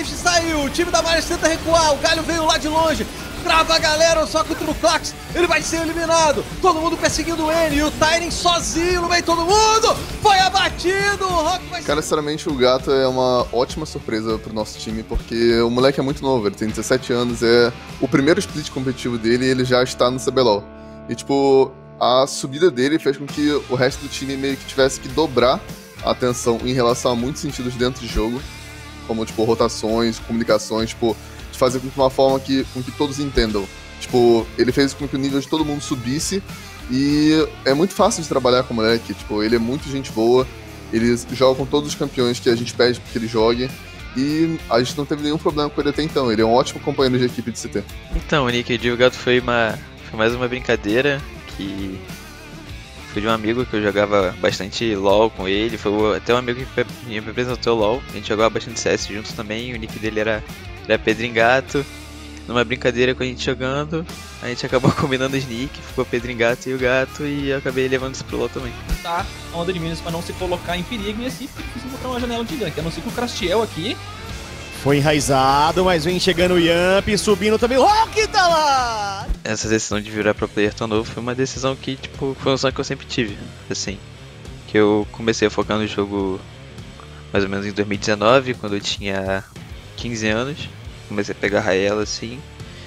Flash saiu, o time da Miners tenta recuar, o Galho veio lá de longe, trava a galera, só que o Truclax, ele vai ser eliminado. Todo mundo perseguindo o N e o Tyren sozinho no meio de todo mundo. Foi abatido, o Rock vai ser... Cara, sinceramente, o Gato é uma ótima surpresa pro nosso time, porque o moleque é muito novo, ele tem 17 anos, é o primeiro split competitivo dele e ele já está no CBLOL. E, tipo, a subida dele fez com que o resto do time meio que tivesse que dobrar a atenção em relação a muitos sentidos dentro de jogo, como, tipo, rotações, comunicações, tipo, de fazer com uma forma com que todos entendam. Tipo, ele fez com que o nível de todo mundo subisse e é muito fácil de trabalhar com o moleque. Tipo, ele é muito gente boa, ele joga com todos os campeões que a gente pede que ele jogue e a gente não teve nenhum problema com ele até então. Ele é um ótimo companheiro de equipe de CT. Então, o Nick de Gato foi mais uma brincadeira que foi de um amigo que eu jogava bastante LoL com ele, foi até um amigo que me apresentou LoL, a gente jogava bastante CS juntos também, o nick dele era Pedringato. Numa brincadeira com a gente jogando, a gente acabou combinando os nick, ficou Pedringato e o Gato, e eu acabei levando isso pro LoL também. Tá, a onda de Minas pra não se colocar em perigo, e assim foi difícil encontrar uma janela de gank, a não ser que o Crastiel aqui... Foi enraizado, mas vem chegando o Yamp, subindo também, o Hulk tá lá! Essa decisão de virar pro player tão novo foi uma decisão que, tipo, foi um sonho que eu sempre tive, assim. Que eu comecei a focar no jogo mais ou menos em 2019, quando eu tinha 15 anos. Comecei a pegar raela, assim.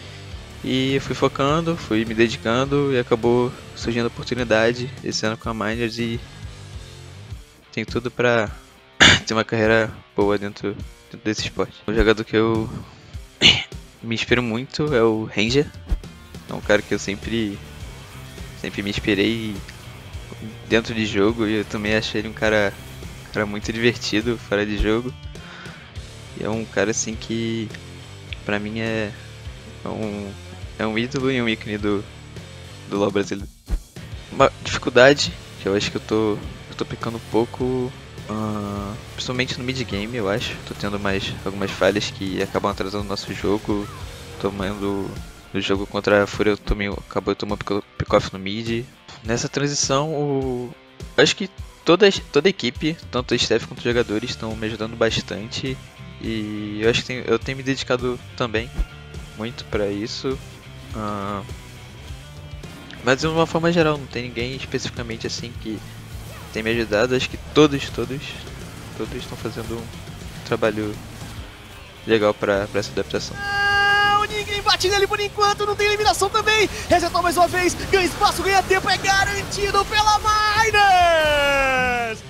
E fui focando, fui me dedicando e acabou surgindo a oportunidade esse ano com a Miners e tem tudo pra ter uma carreira boa dentro desse esporte. O jogador que eu me inspiro muito é o Ranger. É um cara que eu sempre me inspirei dentro de jogo e eu também achei ele um cara muito divertido fora de jogo. E é um cara assim que pra mim é um ídolo e um ícone do LoL brasileiro. Uma dificuldade que eu acho que eu tô pecando um pouco, principalmente no mid game, eu acho. Tô tendo algumas falhas que acabam atrasando o nosso jogo. No jogo contra a Fúria acabou tomando pick-off no mid. Nessa transição, acho que toda a equipe, tanto o staff quanto os jogadores, estão me ajudando bastante. E eu acho que eu tenho me dedicado também muito pra isso. Mas de uma forma geral, não tem ninguém especificamente assim que tem me ajudado. Acho que todos estão fazendo um trabalho legal pra essa adaptação. Ninguém bate nele por enquanto, não tem eliminação também. Resetou mais uma vez, ganha espaço, ganha tempo, é garantido pela Miners!